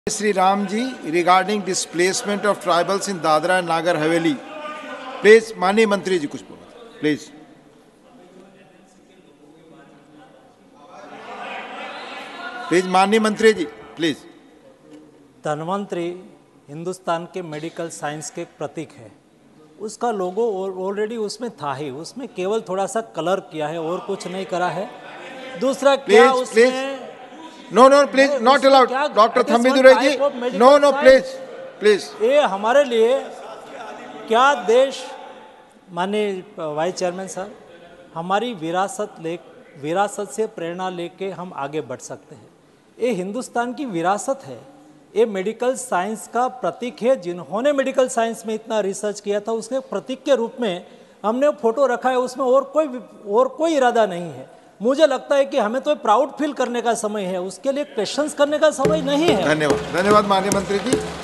Sri Ramji regarding displacement of tribals in Dadra and Nagar Haveli. Please, माननीय मंत्री जी कुछ बोलो, प्लीज। प्लीज माननीय मंत्री जी, प्लीज। धन्वंतरी हिंदुस्तान के मेडिकल साइंस के एक प्रतीक है। उसका लोगो ऑलरेडी उसमें था ही, उसमें केवल थोड़ा सा कलर किया है और कुछ नहीं करा है। दूसरा क्या उसमें no please not allowed doctor Thambidurai ji, no please. ये हमारे लिए क्या देश, माननीय वाइस चेयरमैन सर, हमारी विरासत से प्रेरणा लेके हम आगे बढ़ सकते हैं। ये हिंदुस्तान की विरासत है, ये मेडिकल साइंस का प्रतीक है। जिन्होंने मेडिकल साइंस में इतना रिसर्च किया था उसके प्रतीक के रूप में हमने फोटो रखा है। उसमें और कोई इरादा नहीं है। मुझे लगता है कि हमें तो प्राउड फील करने का समय है, उसके लिए क्वेश्चंस करने का समय नहीं है। धन्यवाद माननीय मंत्री जी।